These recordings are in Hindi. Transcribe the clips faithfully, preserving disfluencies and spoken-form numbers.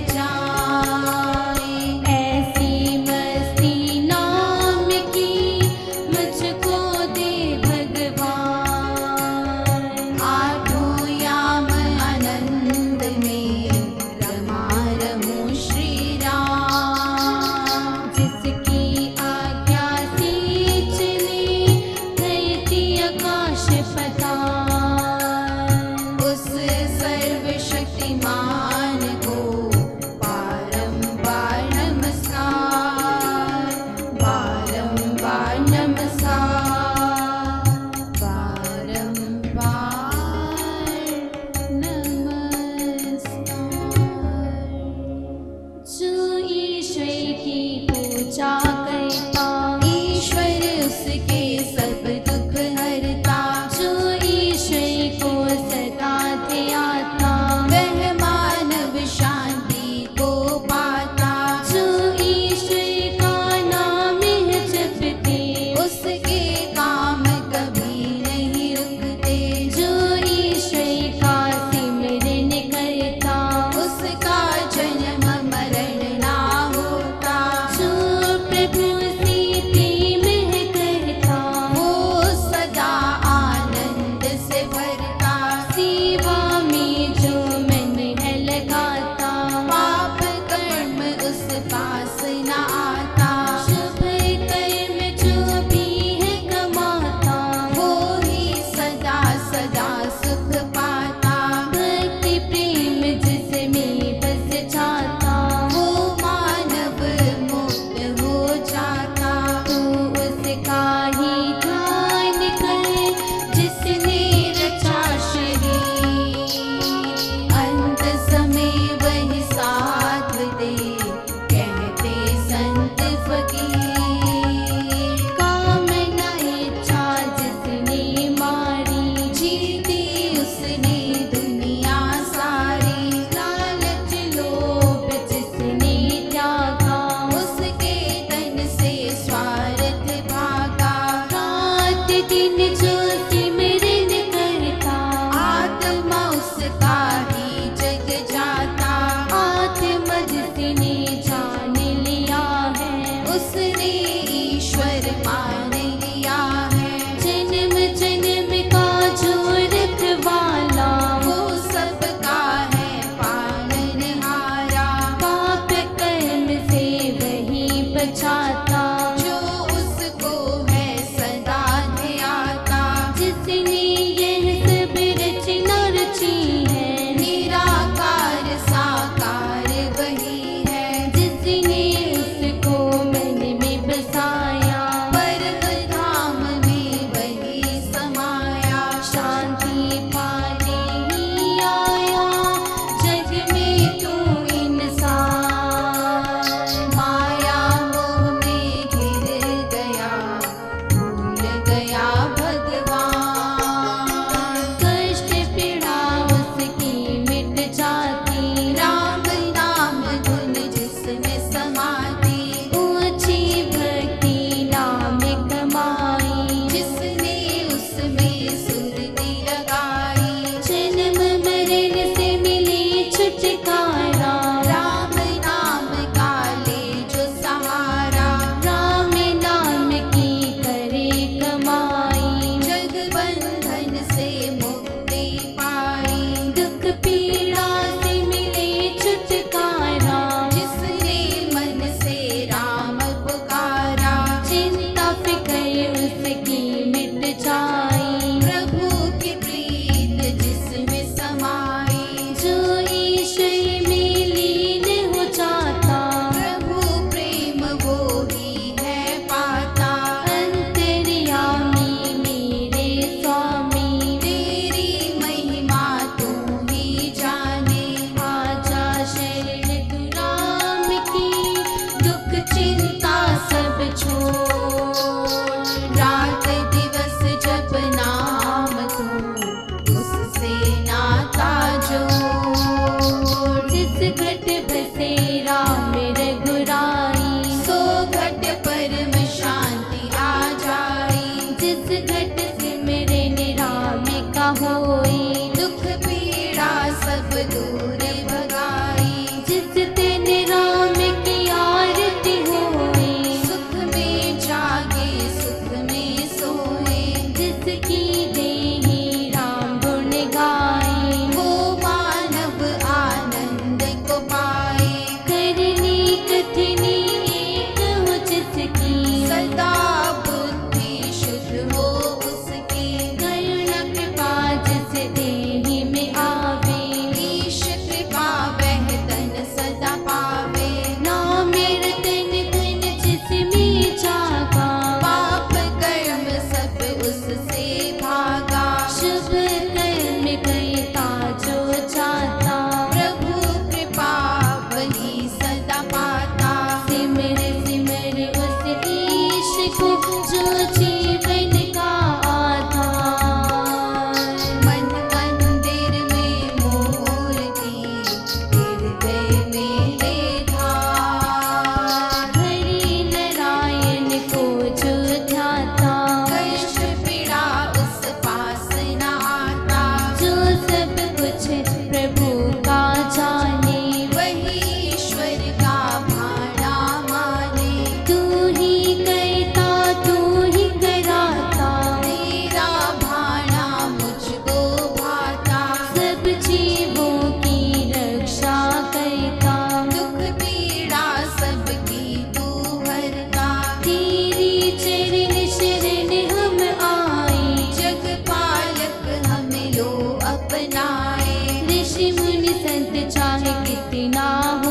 में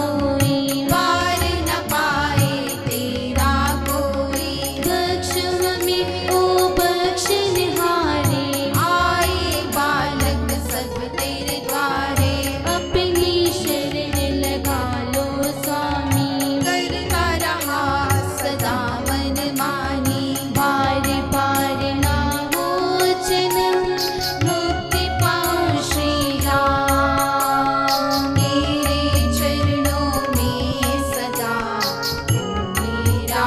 कोई, पार न पाए तेरा कोई। बख्श हमें ओ बख्शनिहारे, आए बालक सब तेरे द्वारे। अपनी शरण लगा लो स्वामी, करता रहा सदा मन मानी। बार बार ना हो जन्म, मुक्ति पाओ श्री राम। मेरे चरणों में सदा मेरा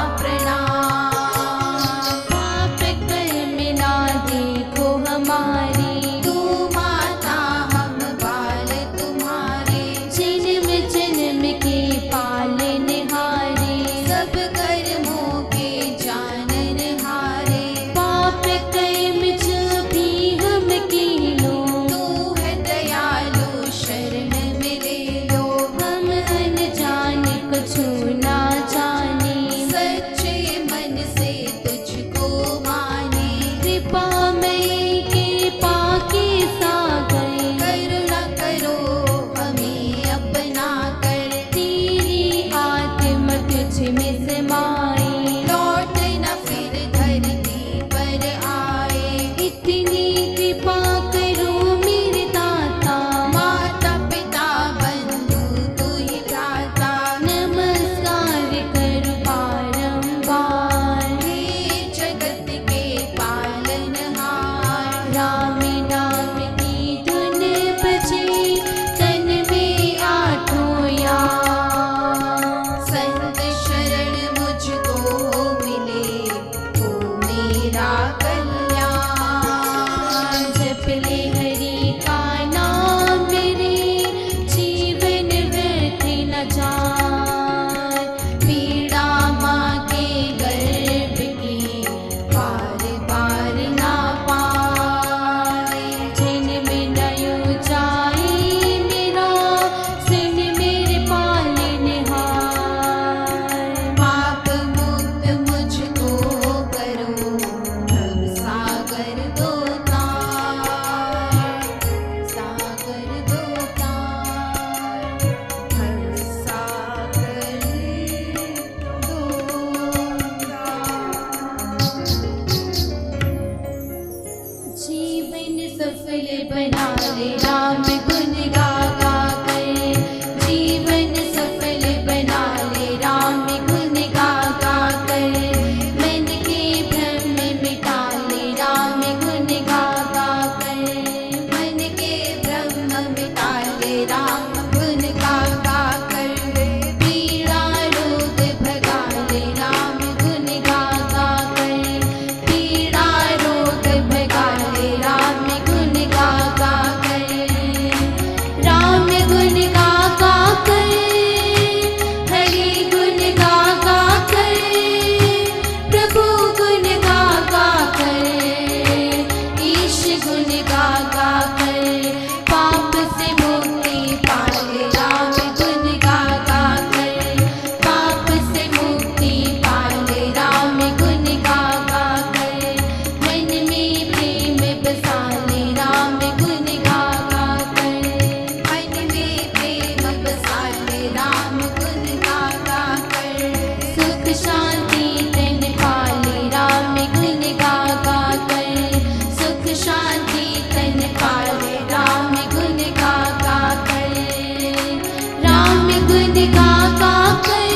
प्रणाम। पाप कर्म ना देखो हमारे, तू माता हम बाल तुम्हारे। जन्म जन्म के पालनहारे, सब कर्मों के जाननहारे। पाप कर्म जो भी हम कीनो, तू है दयालु शरण में ले लो। हम अनजान कुछु ना जाने, सच्चे मन से तुझको माने। कृपामयी कृपा के सागर, करुणा करो हमें अपना कर। तेरी आत्मा तुझ में समाए, लौट न फिर धरती पर आए। इतनी कृपा करो मेरे दाता, माता पिता बंधु तू ही भ्राता। नमस्कार करो बारंबार। हे जगत के पालनहार। राम नाम की धुन बजे, तन में आठों यार। संत शरण मुझको मिले, हो मेरा कल्याण। जप ले हरि का नाम मेरे, जीवन व्यर्थ न जाए। पीड़ा माँ के गर्भ की बार बार ना पाए। जन्म नयो जाए मेरा, सुन मेरे पालनहार। पाप मुक्त मुझको करो, भव सागर दो तार। सागर दो तार, भव सागर दो तार। जीवन सफल बना ले राम गुण गा गा कर, जीवन सफल बना ले राम गुण गा गा कर। मन के भ्रम मिटा ले राम गुण गा गा कर, मन के ब्रह्म मिटा ले राम गुण गा गा कर। पीड़ा रोग भगा ले राम गुण गा गा कर, पीड़ा रोग भगा ले राम गुण गा गा कर। राम गुण गा गा कर, हरि गुण गा गा कर, प्रभु गुण गा गा कर, ईश गुण गा गा कर। पाप से मुक्ति पाले राम गुण गा गा कर, पाप से मुक्ति पाले राम गुण गा गा कर। मन में प्रेम बसा ले राम गुण गा गा कर, मन में प्रेम बसा ले राम गुण गा गा कर। सुख शांति तन पाले राम गुण गा गा कर, सुख शांति तन पाले राम गुण गा गा कर। राम गुण गा गा कर,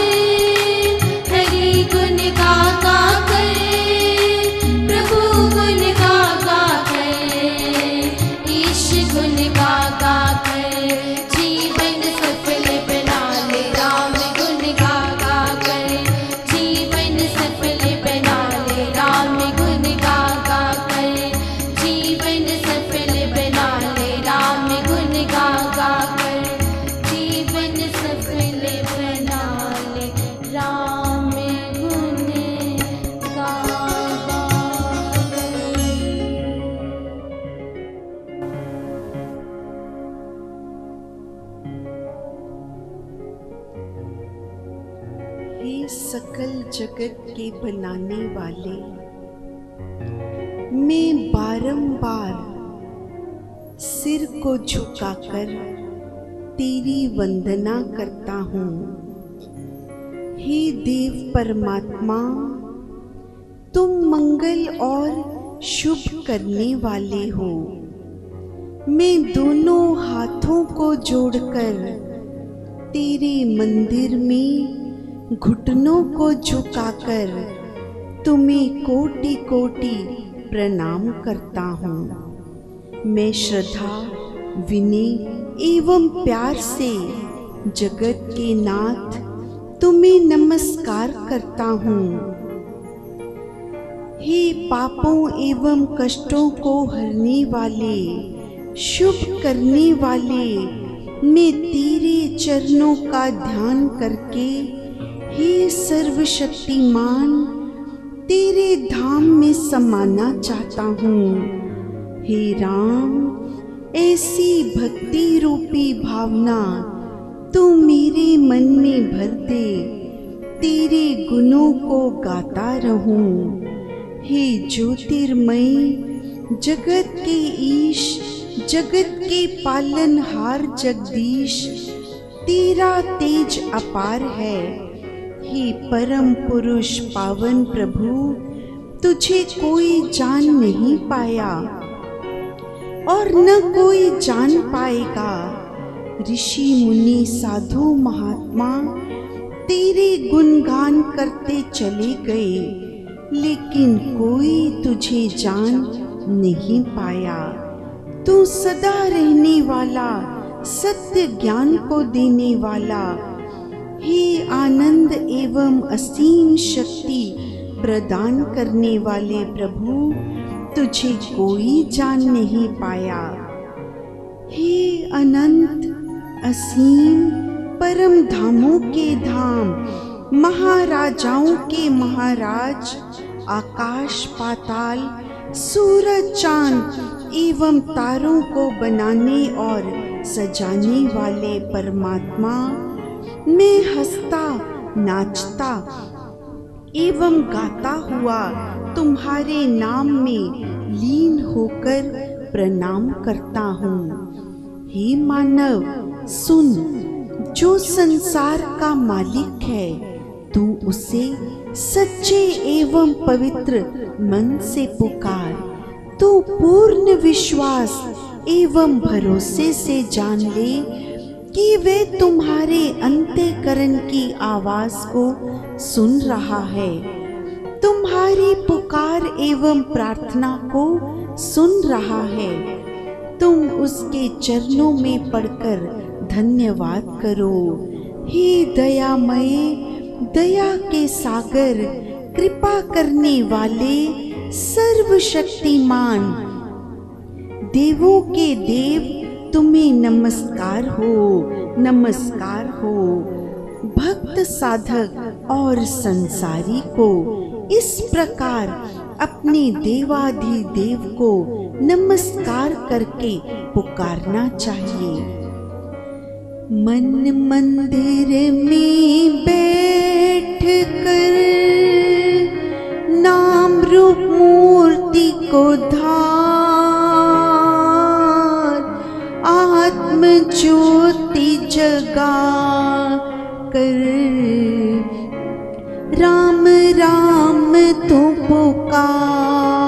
हरि गुण गा गा कर, प्रभु गुण गा गा कर, ईश गुण गा गा कर। जीवन सफल बना ले राम गुण गा गा कर, जीवन सफल बना ले राम गुण गा गा कर, जीवन सफल बना ले राम गुण गा गा कर, जीवन सफल बना ले राम गुण गा गा कर। हे सकल जगत के बनाने वाले, मैं बारंबार सिर को झुकाकर तेरी वंदना करता हूँ। हे देव परमात्मा, तुम मंगल और शुभ करने वाले हो। मैं दोनों हाथों को जोड़कर तेरे मंदिर में घुटनों को झुकाकर तुम्हें कोटि कोटि प्रणाम करता हूँ। मैं श्रद्धा, विनय एवं प्यार से जगत के नाथ तुम्हें नमस्कार करता हूँ। हे पापों एवं कष्टों को हरने वाले, शुभ करने वाले, मैं तेरे चरणों का ध्यान करके हे सर्वशक्तिमान तेरे धाम में समाना चाहता हूँ। हे राम, ऐसी भक्ति रूपी भावना तू मेरे मन में भर दे, तेरे गुणों को गाता रहूं। हे ज्योतिर्मय, जगत के ईश, जगत के पालनहार जगदीश, तेरा तेज अपार है। हे परम पुरुष पावन प्रभु, तुझे कोई जान नहीं पाया और न कोई जान पाएगा। ऋषि मुनि साधु महात्मा तेरे गुणगान करते चले गए, लेकिन कोई तुझे जान नहीं पाया। तू सदा रहने वाला, सत्य ज्ञान को देने वाला, हे आनंद एवं असीम शक्ति प्रदान करने वाले प्रभु, तुझे कोई जान नहीं पाया। हे अनंत असीम परम धामों के धाम, महाराजाओं के महाराज, आकाश पाताल, सूरज चांद एवं तारों को बनाने और सजाने वाले परमात्मा, मैं हंसता नाचता एवं गाता हुआ तुम्हारे नाम में लीन होकर प्रणाम करता हूँ। हे मानव सुन, जो संसार का मालिक है, तू उसे सच्चे एवं पवित्र मन से पुकार। तू पूर्ण विश्वास एवं भरोसे से जान ले कि वे तुम्हारे अंतःकरण की आवाज को सुन रहा है, तुम्हारी पुकार एवं प्रार्थना को सुन रहा है। तुम उसके चरणों में पड़कर धन्यवाद करो। हे दयामय, दया के सागर, कृपा करने वाले, सर्वशक्तिमान, देवों के देव, तुम्हें नमस्कार हो, नमस्कार हो। भक्त साधक और संसारी को इस प्रकार अपने देवाधिदेव को नमस्कार करके पुकारना चाहिए। मन मंदिर में बैठ कर नाम रूप मूर्ति को धार, आत्म ज्योति जगा कर राम राम तो पुकार।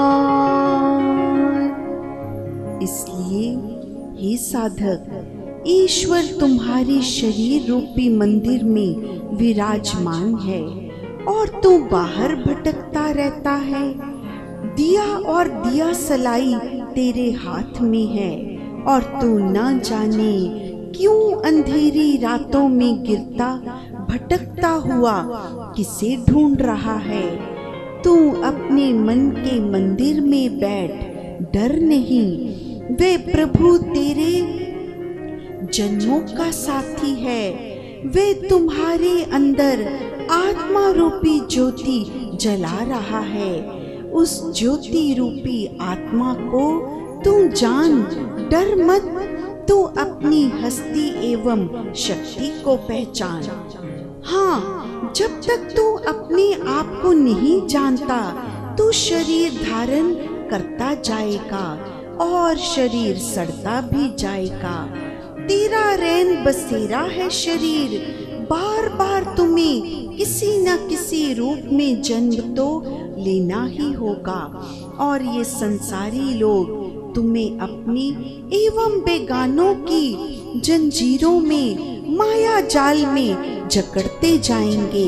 इसलिए हे साधक, ईश्वर तुम्हारे शरीर रूपी मंदिर में विराजमान है और तू बाहर भटकता रहता है। दिया और दिया सलाई तेरे हाथ में है और तू न जाने क्यों अंधेरी रातों में गिरता भटकता हुआ किसे ढूंढ रहा है। तू अपने मन के मंदिर में बैठ, डर नहीं, वे प्रभु तेरे जन्मों का साथी है। वे तुम्हारे अंदर आत्मा रूपी ज्योति जला रहा है। उस ज्योति रूपी आत्मा को तू जान, डर मत। तू अपनी हस्ती एवं शक्ति को पहचान। हाँ, जब तक तू अपने आप को नहीं जानता, तू शरीर धारण करता जाएगा और शरीर सड़ता भी जाएगा। तेरा रैन बसेरा है शरीर, बार बार तुम्हें किसी न किसी रूप में जन्म तो लेना ही होगा। और ये संसारी लोग तुम्हें अपनी एवं बेगानों की जंजीरों में, माया जाल में जकड़ते जाएंगे।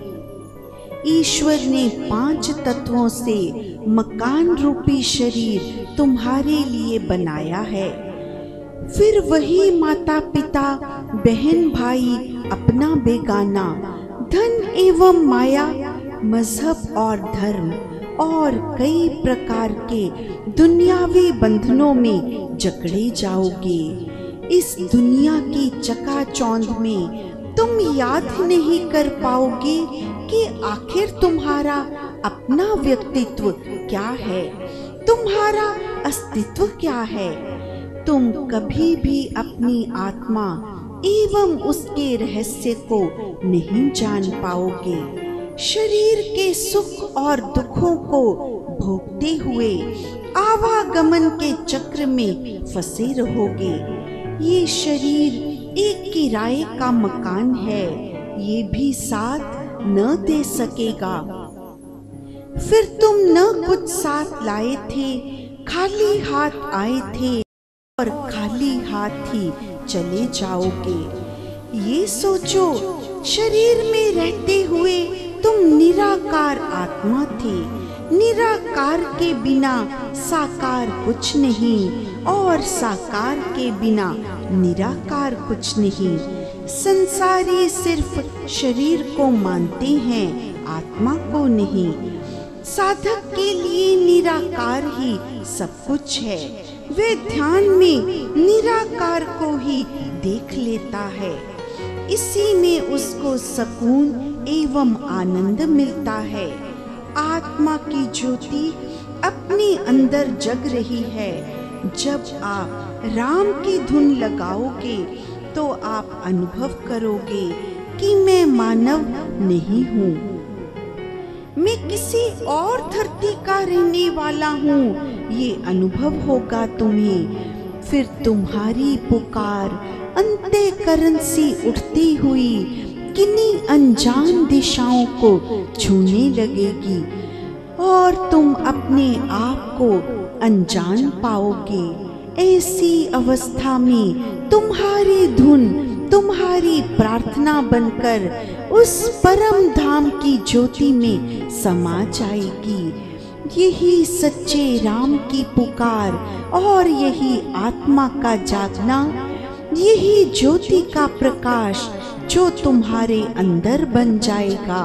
ईश्वर ने पांच तत्वों से मकान रूपी शरीर तुम्हारे लिए बनाया है। फिर वही माता पिता, बहन भाई, अपना बेगाना, धन एवं माया, मजहब और धर्म और कई प्रकार के दुनियावी बंधनों में जकड़े जाओगे। इस दुनिया की चकाचौंध में तुम याद नहीं कर पाओगे कि आखिर तुम्हारा अपना व्यक्तित्व क्या है, तुम्हारा अस्तित्व क्या है। तुम कभी भी अपनी आत्मा एवं उसके रहस्य को नहीं जान पाओगे। शरीर के सुख और दुखों को भोगते हुए आवागमन के चक्र में फंसे रहोगे। ये शरीर एक किराए का मकान है, ये भी साथ न दे सकेगा। फिर तुम न कुछ साथ लाए थे, खाली हाथ आए थे और खाली हाथ ही चले जाओगे। ये सोचो, शरीर में रहते हुए तुम निराकार आत्मा थे। निराकार के बिना साकार कुछ नहीं और साकार के बिना निराकार कुछ नहीं। संसारी सिर्फ शरीर को मानते हैं, आत्मा को नहीं। साधक के लिए निराकार ही सब कुछ है। वे ध्यान में निराकार को ही देख लेता है। इसी में उसको सुकून एवं आनंद मिलता है। आत्मा की ज्योति अपने अंदर जग रही है। जब आप राम की धुन लगाओगे तो आप अनुभव करोगे कि मैं मानव नहीं हूँ, मैं किसी और धरती का रहने वाला हूँ। ये अनुभव होगा तुम्हें। फिर तुम्हारी पुकार अंतःकरण से उठती हुई किन्हीं अनजान दिशाओं को छूने लगेगी और तुम अपने आप को अनजान पाओगे। ऐसी अवस्था में तुम्हारी धुन, तुम्हारी प्रार्थना बनकर उस परम धाम की ज्योति में समा जाएगी। यही सच्चे राम की पुकार और यही आत्मा का जागना, यही ज्योति का प्रकाश जो तुम्हारे अंदर बन जाएगा।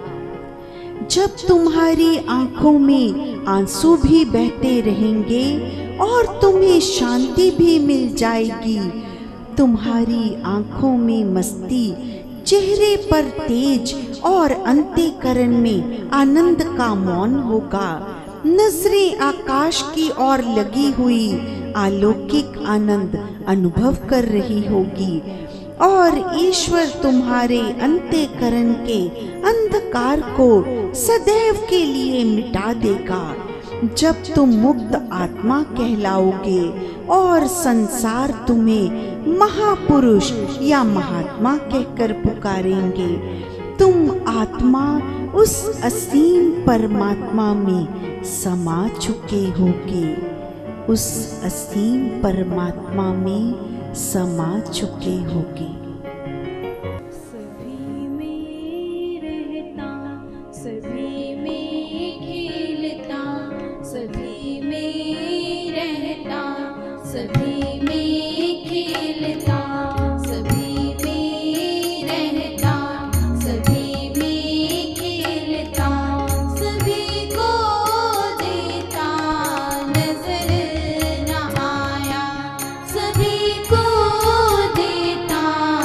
जब तुम्हारी आंखों में आंसू भी बहते रहेंगे और तुम्हें शांति भी मिल जाएगी। तुम्हारी आंखों में मस्ती, चेहरे पर तेज और अंतःकरण में आनंद का मौन होगा। नजरें आकाश की ओर लगी हुई अलौकिक आनंद अनुभव कर रही होगी और ईश्वर तुम्हारे अंतःकरण के अंधकार को सदैव के लिए मिटा देगा। जब तुम मुक्त आत्मा कहलाओगे और संसार तुम्हें महापुरुष या महात्मा कहकर पुकारेंगे, तुम आत्मा उस असीम परमात्मा में समा चुके होगे। उस असीम परमात्मा में समा चुके होगे। सभी में रहता, सभी में खेलता, सभी में रहता, सभी में खेलता, सभी में रहता, सभी में खेलता, सभी को देता, नजर न आया, सभी को देता,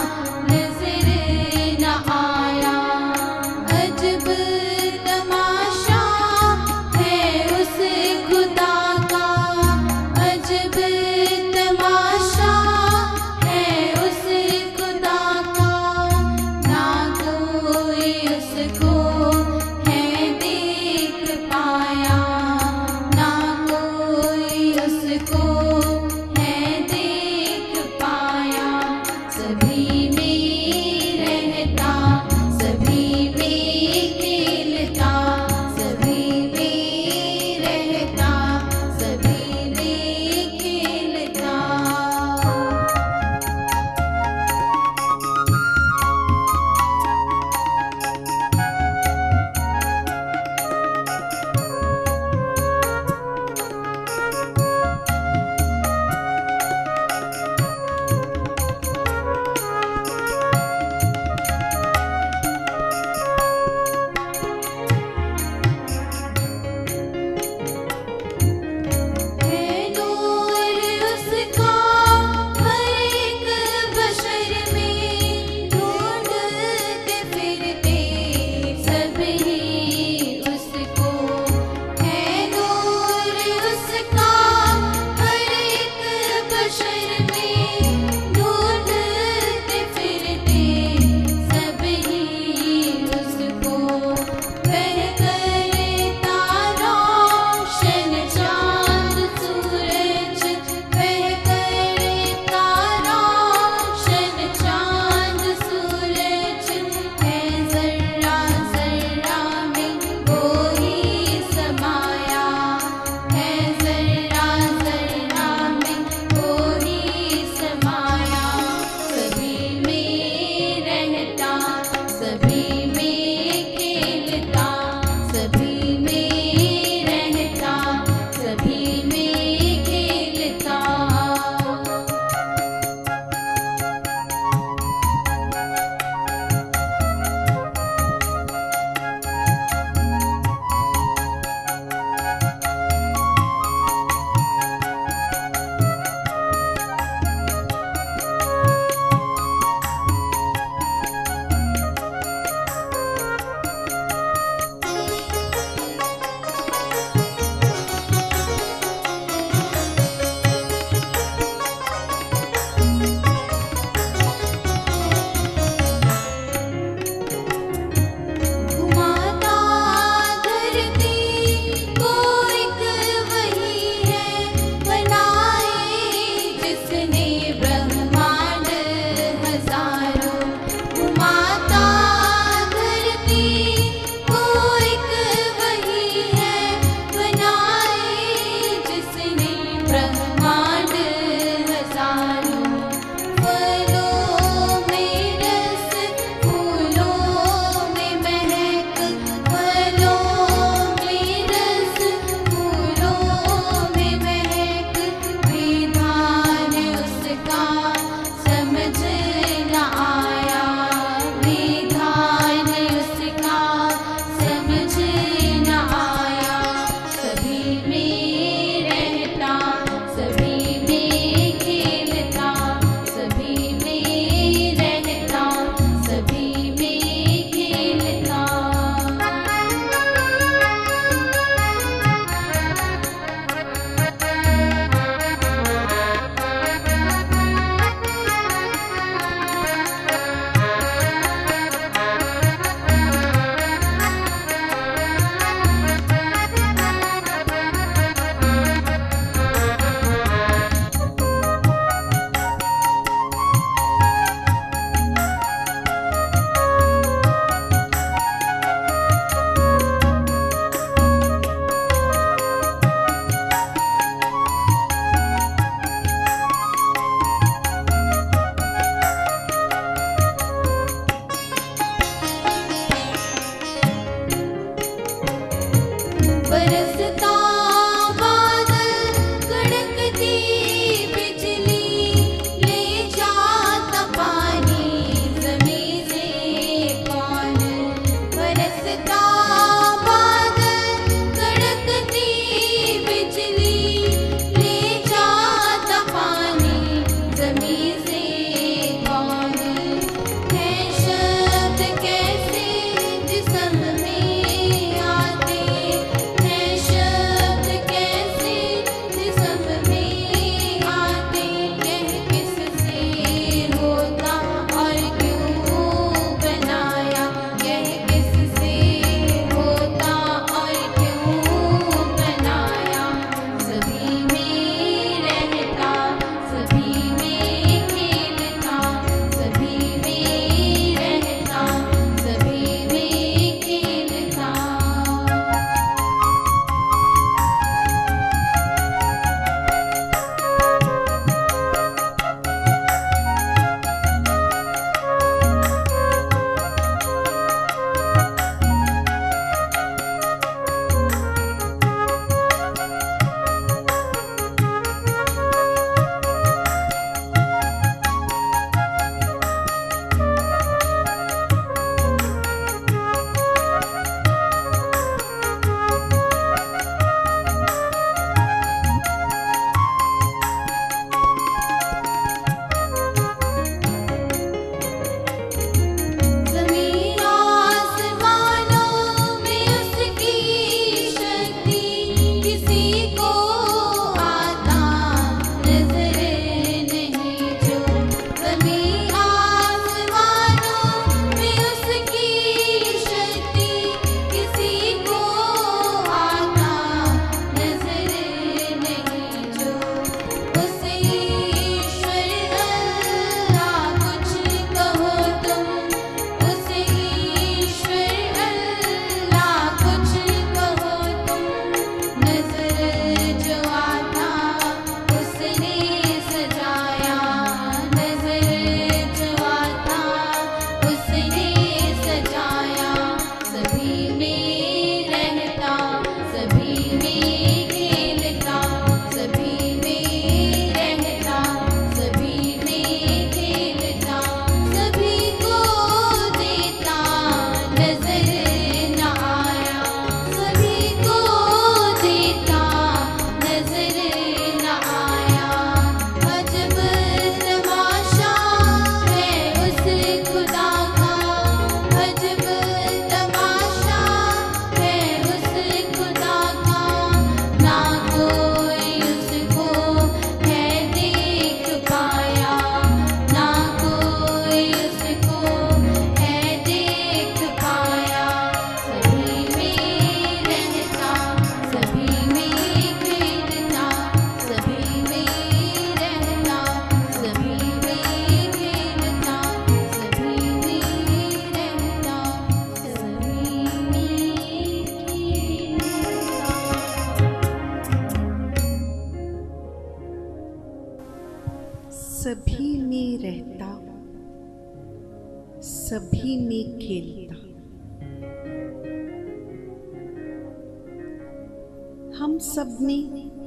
हम सब ने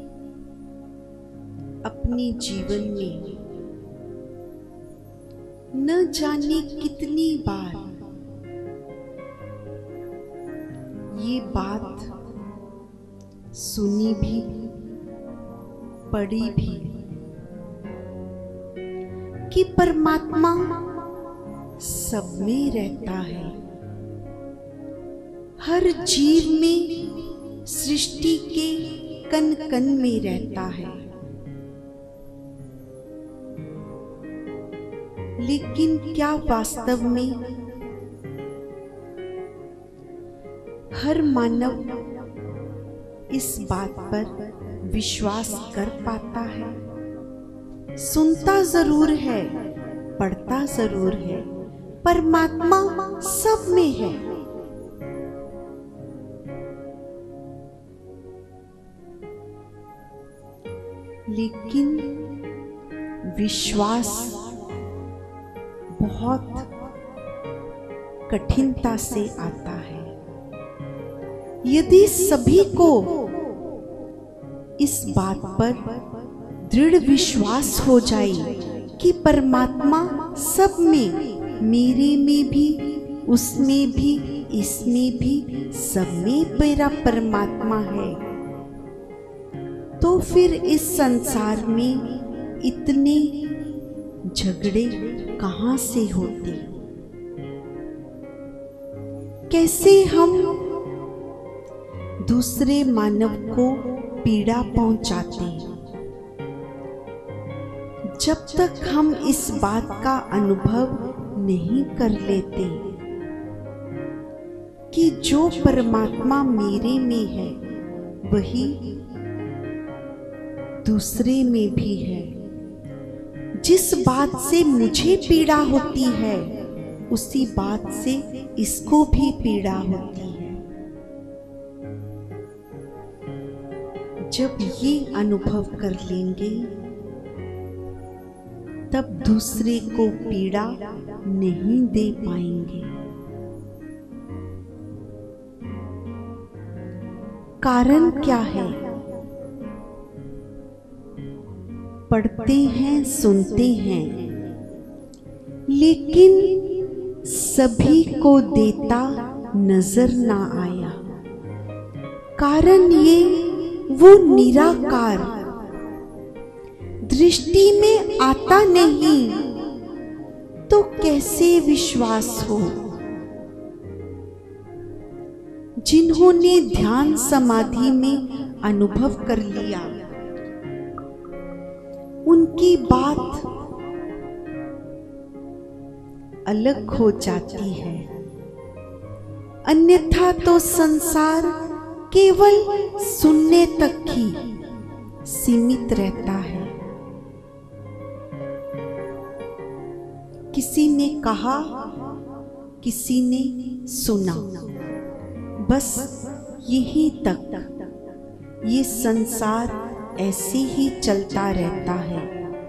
अपने जीवन में न जाने कितनी बार ये बात सुनी भी, पढ़ी भी कि परमात्मा सब में रहता है, हर जीव में, सृष्टि के कण कण में रहता है। लेकिन क्या वास्तव में हर मानव इस बात पर विश्वास कर पाता है? सुनता जरूर है, पढ़ता जरूर है, परमात्मा सब में है, लेकिन विश्वास बहुत कठिनता से आता है। यदि सभी को इस बात पर दृढ़ विश्वास हो जाए कि परमात्मा सब में, मेरे में भी, उसमें भी, इसमें भी, सब में मेरा परमात्मा है, तो फिर इस संसार में इतने झगड़े कहां से होते? कैसे हम दूसरे मानव को पीड़ा पहुंचाते? जब तक हम इस बात का अनुभव नहीं कर लेते कि जो परमात्मा मेरे में है वही दूसरे में भी है, जिस बात से मुझे पीड़ा होती है उसी बात से इसको भी पीड़ा होती है। जब ये अनुभव कर लेंगे तब दूसरे को पीड़ा नहीं दे पाएंगे। कारण क्या है? पढ़ते हैं, सुनते हैं, लेकिन सभी को देता नजर ना आया। कारण ये वो निराकार दृष्टि में आता नहीं, तो कैसे विश्वास हो? जिन्होंने ध्यान समाधि में अनुभव कर लिया उनकी बात अलग हो जाती है, अन्यथा तो संसार केवल सुनने तक ही सीमित रहता है। किसी ने कहा, किसी ने सुना, बस यही तक ये संसार ऐसे ही चलता रहता है।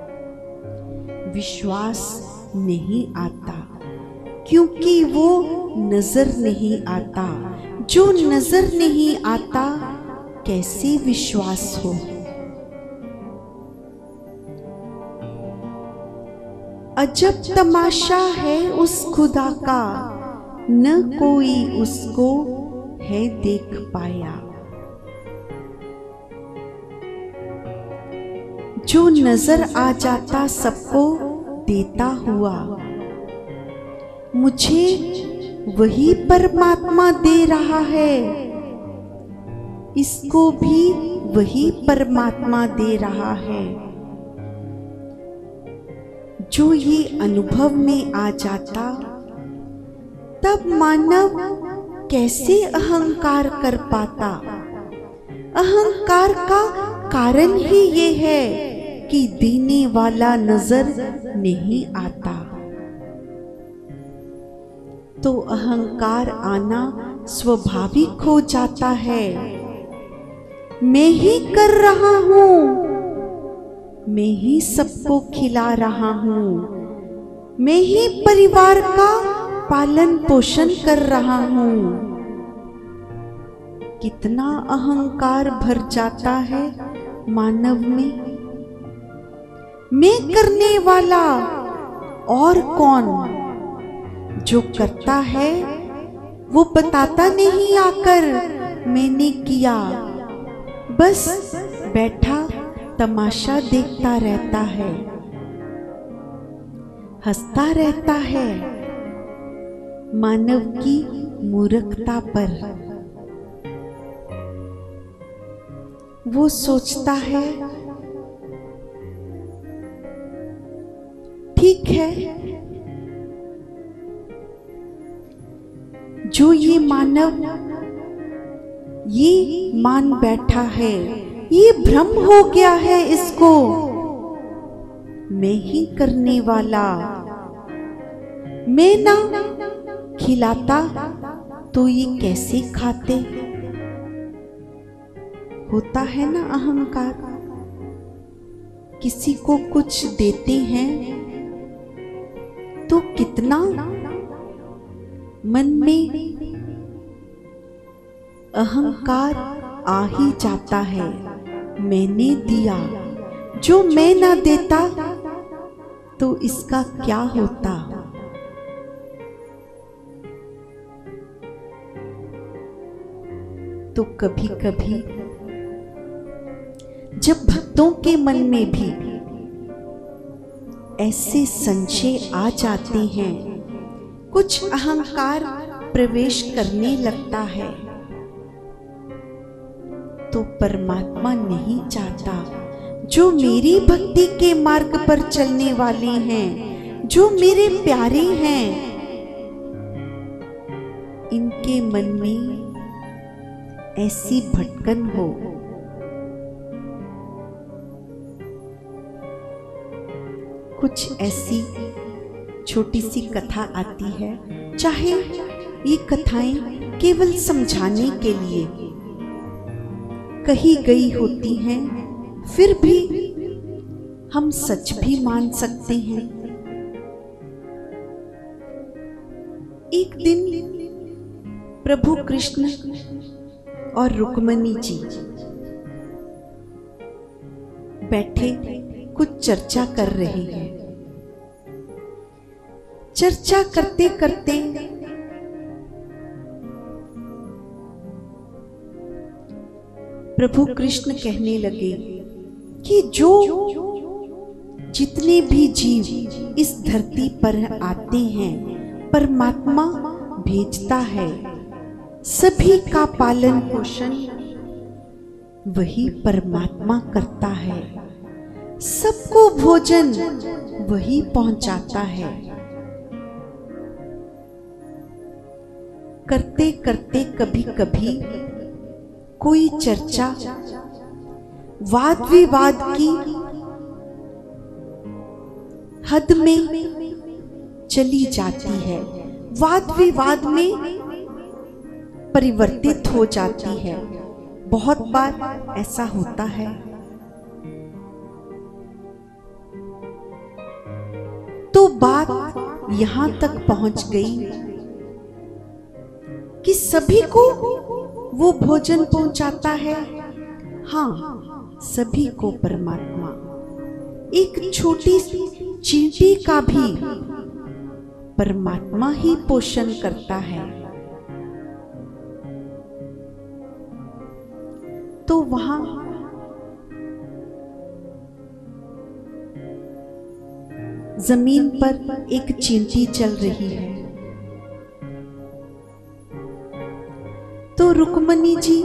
विश्वास नहीं आता क्योंकि वो नजर नहीं आता। जो नजर नहीं आता कैसे विश्वास हो? अजब तमाशा है उस खुदा का, न कोई उसको है देख पाया। जो नजर आ जाता सबको देता हुआ, मुझे वही परमात्मा दे रहा है, इसको भी वही परमात्मा दे रहा है। जो ये अनुभव में आ जाता तब मानव कैसे अहंकार कर पाता? अहंकार का कारण ही ये है कि देने वाला नजर नहीं आता, तो अहंकार आना स्वाभाविक हो जाता है। मैं ही कर रहा हूं, मैं ही सबको खिला रहा हूं, मैं ही परिवार का पालन पोषण कर रहा हूं। कितना अहंकार भर जाता है मानव में। मैं करने वाला और कौन, जो करता है वो बताता नहीं आकर मैंने किया, बस बैठा तमाशा देखता रहता है, हंसता रहता है मानव की मूर्खता पर। वो सोचता है ठीक है, जो ये मानव ये मान बैठा है, ये भ्रम हो गया है इसको, मैं ही करने वाला। मैं ना खिलाता तो ये कैसे खाते। होता है ना अहंकार, किसी को कुछ देते हैं तो कितना मन में अहंकार आ ही जाता है। मैंने दिया, जो मैं ना देता तो इसका क्या होता। तो कभी कभी जब भक्तों के मन में भी ऐसे संशय आ जाते हैं, कुछ अहंकार प्रवेश करने लगता है, तो परमात्मा नहीं चाहता जो मेरी भक्ति के मार्ग पर चलने वाले हैं, जो मेरे प्यारे हैं, इनके मन में ऐसी भटकन हो। कुछ ऐसी छोटी सी कथा आती है, चाहे ये कथाएं केवल समझाने के लिए कही गई होती हैं, फिर भी हम सच भी मान सकते हैं। एक दिन प्रभु कृष्ण और रुक्मिणी जी बैठे कुछ चर्चा कर रहे हैं। चर्चा करते करते प्रभु कृष्ण कहने लगे कि जो जितने भी जीव इस धरती पर आते हैं, परमात्मा भेजता है, सभी का पालन पोषण वही परमात्मा करता है, सबको भोजन वही पहुंचाता है। करते करते कभी कभी कोई चर्चा वाद विवाद की हद में चली जाती है, वाद विवाद में परिवर्तित हो जाती है। बहुत बार ऐसा होता है। तो बात यहां तक पहुंच गई कि सभी को वो भोजन पहुंचाता है। हाँ, सभी को परमात्मा एक छोटी चींटी का भी परमात्मा ही पोषण करता है। तो वहां जमीन पर एक चींटी चल रही है। तो रुक्मिणी जी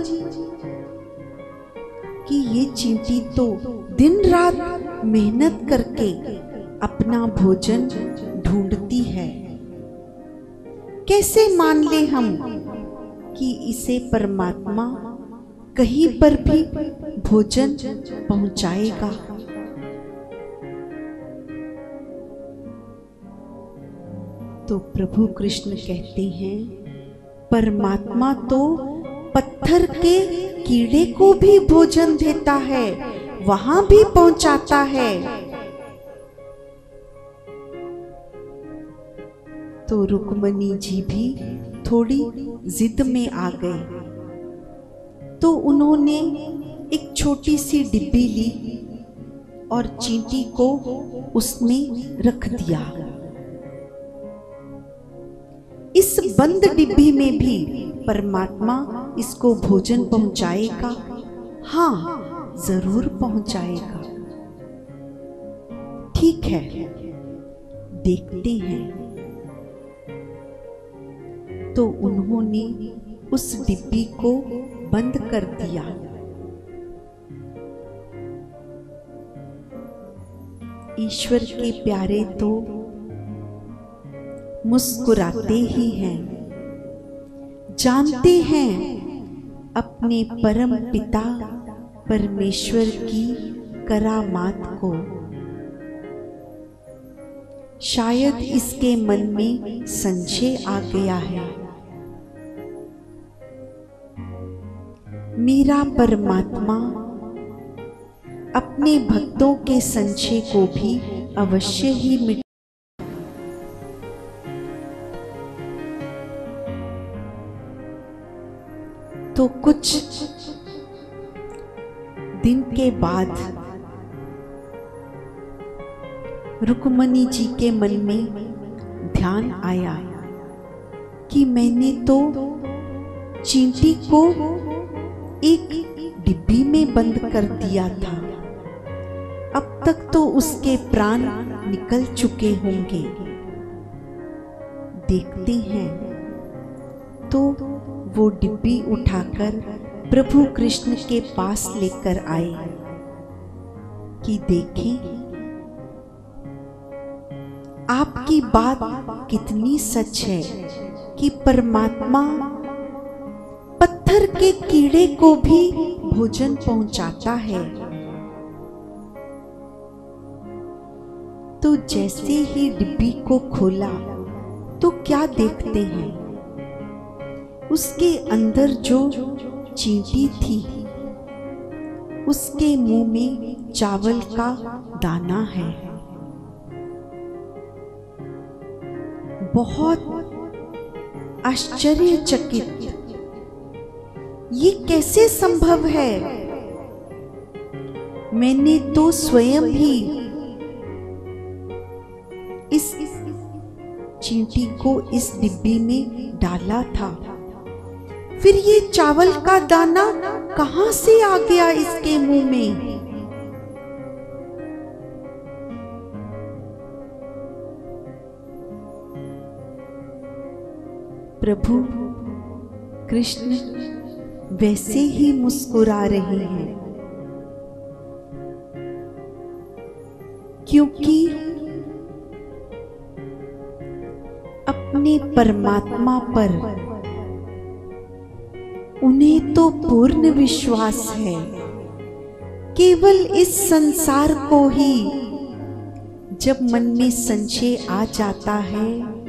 कि ये चींटी तो दिन रात मेहनत करके अपना भोजन ढूंढती है, कैसे मान ले हम कि इसे परमात्मा कहीं पर भी भोजन पहुंचाएगा। तो प्रभु कृष्ण कहते हैं, परमात्मा तो पत्थर के कीड़े को भी भोजन देता है, वहां भी पहुंचाता है। तो रुक्मिणी जी भी थोड़ी जिद में आ गए तो उन्होंने एक छोटी सी डिब्बी ली और चींटी को उसमें रख दिया। इस बंद डिब्बी में भी परमात्मा इसको भोजन पहुंचाएगा? हाँ, जरूर पहुंचाएगा। ठीक है, देखते हैं। तो उन्होंने उस डिब्बी को बंद कर दिया। ईश्वर के प्यारे तो मुस्कुराते ही हैं, जानते हैं अपने परम पिता परमेश्वर की करामात को। शायद इसके मन में संशय आ गया है। मेरा परमात्मा अपने भक्तों के संशय को भी अवश्य ही मिट तो कुछ दिन के बाद रुक्मणी जी के मन में ध्यान आया कि मैंने तो चींटी को एक डिब्बी में बंद कर दिया था। अब तक तो उसके प्राण निकल चुके होंगे। देखते हैं। तो वो डिब्बी उठाकर प्रभु कृष्ण के पास लेकर आए कि देखें आपकी बात कितनी सच है कि परमात्मा पत्थर के कीड़े को भी भोजन पहुंचाता है। तो जैसे ही डिब्बी को खोला तो क्या देखते हैं, उसके अंदर जो चींटी थी उसके मुंह में चावल का दाना है। बहुत आश्चर्यचकित, ये कैसे संभव है? मैंने तो स्वयं ही इस चींटी को इस डिब्बी में डाला था, फिर ये चावल का दाना कहां से आ गया इसके मुंह में? प्रभु कृष्ण वैसे ही मुस्कुरा रहे हैं, क्योंकि अपने परमात्मा पर उन्हें तो पूर्ण विश्वास है। केवल इस संसार को ही जब मन में संशय आ जाता है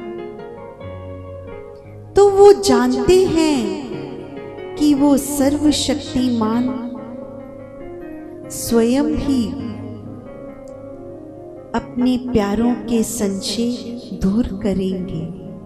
तो वो जानते हैं कि वो सर्वशक्तिमान स्वयं ही अपने प्यारों के संशय दूर करेंगे।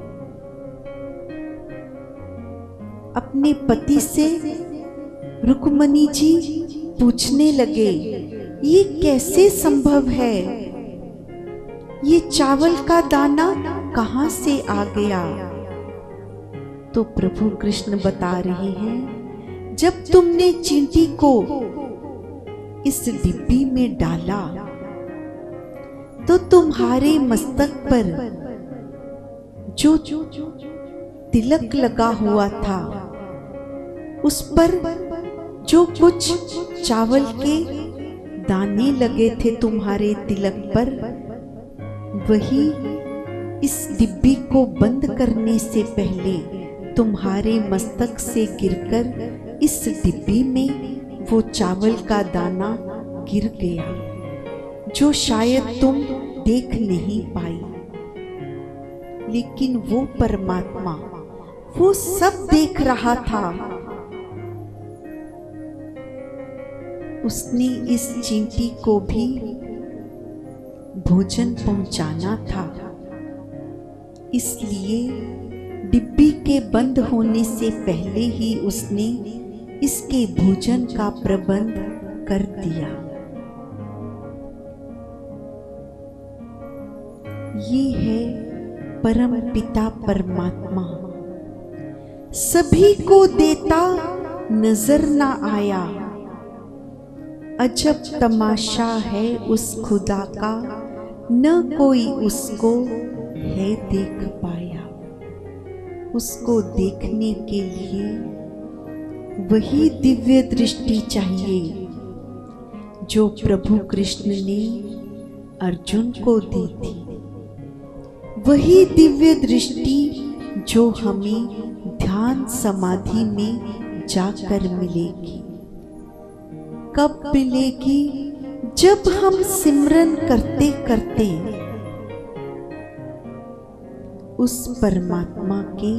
अपने पति से रुक्मणी जी पूछने लगे, ये कैसे संभव है? ये चावल का दाना कहां से आ गया? तो प्रभु कृष्ण बता रहे हैं, जब तुमने चींटी को इस डिब्बी में डाला तो तुम्हारे मस्तक पर जो तिलक लगा हुआ था, उस पर जो कुछ चावल के दाने लगे थे तुम्हारे तिलक पर, वही इस डिब्बी को बंद करने से पहले तुम्हारे मस्तक से गिरकर इस डिब्बी में वो चावल का दाना गिर गया, जो शायद तुम देख नहीं पाई। लेकिन वो परमात्मा वो सब देख रहा था। उसने इस चींटी को भी भोजन पहुंचाना था, इसलिए डिब्बी के बंद होने से पहले ही उसने इसके भोजन का प्रबंध कर दिया। ये है परम पिता परमात्मा, सभी को देता नजर ना आया। अजब तमाशा है उस खुदा का, न कोई उसको है देख पाया। उसको देखने के लिए वही दिव्य दृष्टि चाहिए जो प्रभु कृष्ण ने अर्जुन को दी थी, वही दिव्य दृष्टि जो हमें ध्यान समाधि में जाकर मिलेगी। कब मिलेगी? जब हम सिमरन करते करते उस परमात्मा के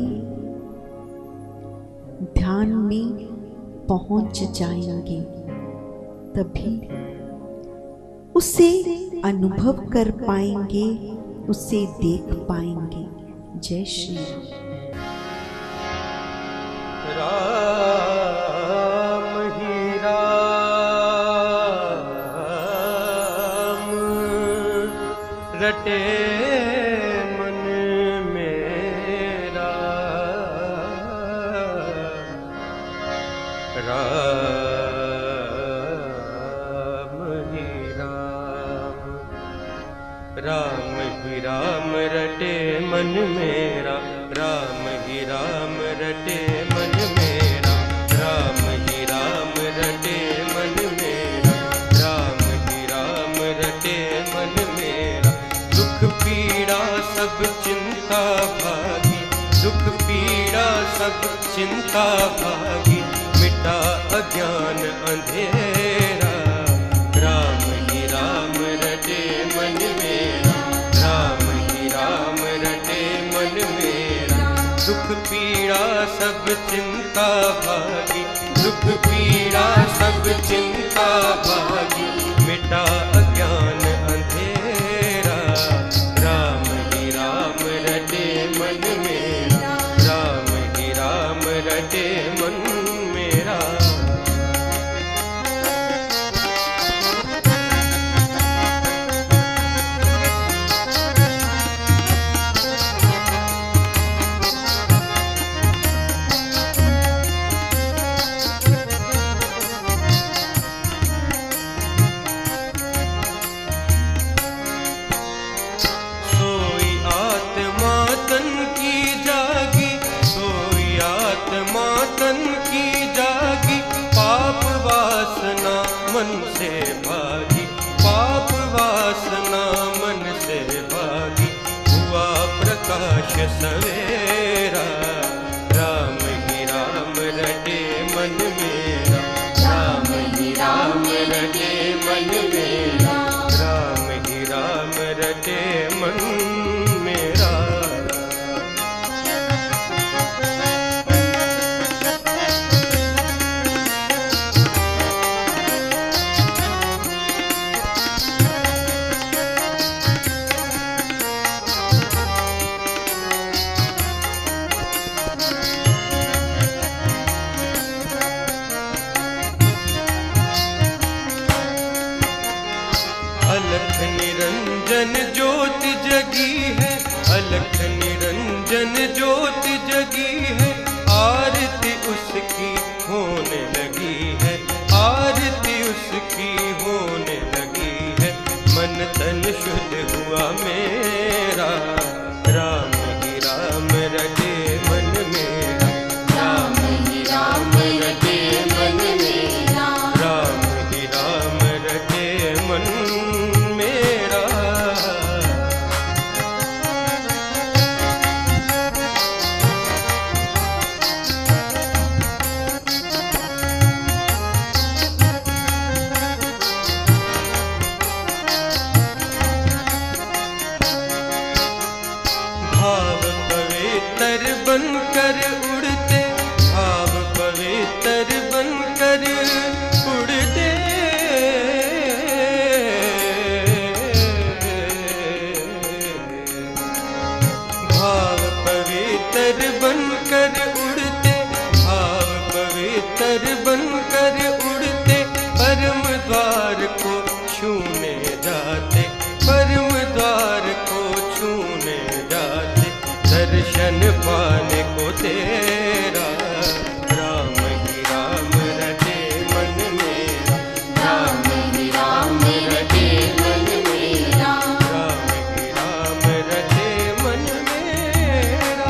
ध्यान में पहुंच जाएंगे, तभी उसे अनुभव कर पाएंगे, उसे देख पाएंगे। जय श्री राम। ही राम रटे मन मेरा, राम ही राम, राम ही राम रटे मन मेरा, राम ही राम रटे मन मेरा, राम ही राम रटे मन मेरा, राम ही राम रटे मन मेरा। दुख पीड़ा सब चिंता भागी, दुख पीड़ा सब चिंता भागी, मिटा अज्ञान अंधेरा। राम ही राम रटे मन मेरा, राम ही राम रटे मन मेरा। दुख पीड़ा सब चिंता भागी, दुख पीड़ा सब चिंता भागी, मिटा अज्ञान अंधेरा। राम ही राम रटे मन मेरा, राम ही राम रटे मन मेरा। सोई आत्मा तन की जागी, सोई आत्मा तन की जागी, पाप वासना मन से भागी, पाप वासना मन से भागी, हुआ प्रकाश सवेरा। राम ही राम रटे मन मेरा, राम ही राम रटे मन मेरा, राम ही राम रटे मन मेरा। अलख निरंजन ज्योति जगी है, अलख निरंजन ज्योति जगी है, आरती उसकी होने लगी है, आरती उसकी होने लगी है। मन तन शुद्ध हुआ मेरा, राम ही राम रटे मन मेरा, राम ही राम रटे मन मेरा, राम ही राम रटे मन मेरा। बसेरा। राम ही राम रटे मन मेरा, राम ही राम रटे मन मेरा। राम ही राम रटे मन मेरा।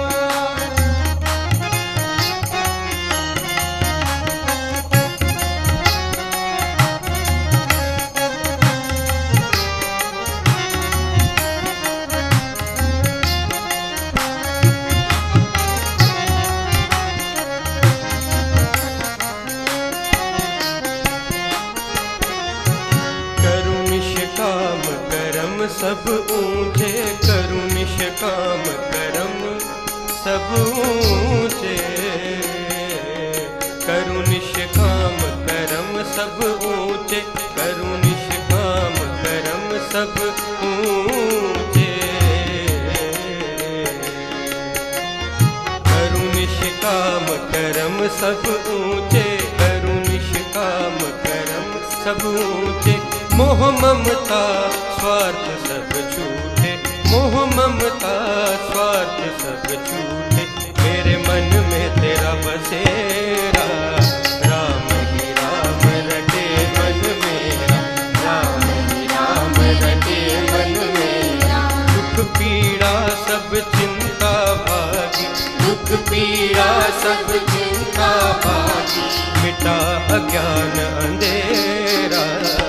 करूँ निष्काम कर्म सब ऊंचे, करूँ निष्काम कर्म सब ऊंचे, करूँ निष्काम कर्म सब ऊंचे, करूँ निष्काम कर्म सब ऊंचे, करूँ निष्काम कर्म सब ऊंचे, करूँ निष्काम कर्म सब ऊंचे। मोह ममता स्वार्थ सब छूटे, मोह ममता स्वार्थ सब छूटे, मेरे मन में तेरा बसेरा। राम ही राम रटे मन मेरा, राम ही राम रटे मन मेरा। दुख पीड़ा सब चिंता भागी, दुख पीड़ा सब चिंता भागी, मिटा अज्ञान अंधेरा।